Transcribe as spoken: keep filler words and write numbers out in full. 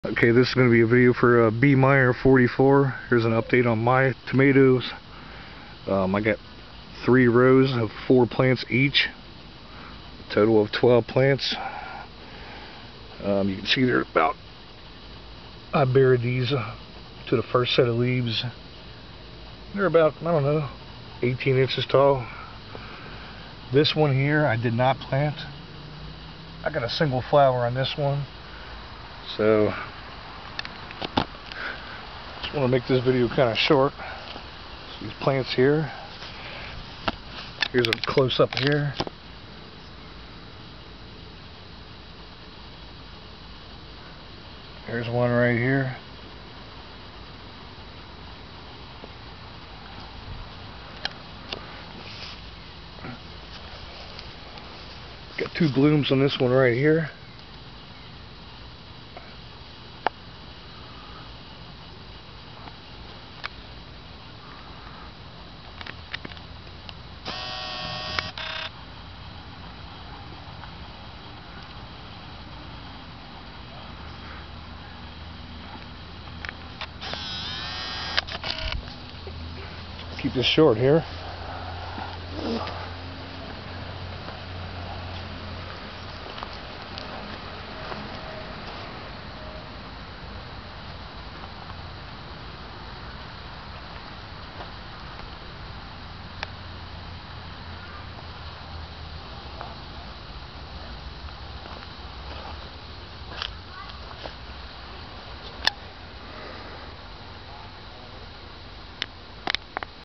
Okay, this is going to be a video for uh, Bmeyer forty-four. Here's an update on my tomatoes. Um, I got three rows of four plants each, a total of twelve plants. Um, you can see they're about, I buried these to the first set of leaves. They're about, I don't know, eighteen inches tall. This one here I did not plant. I got a single flower on this one. So, just want to make this video kind of short. So these plants here. Here's a close up here. Here's one right here. Got two blooms on this one right here. Keep this short here.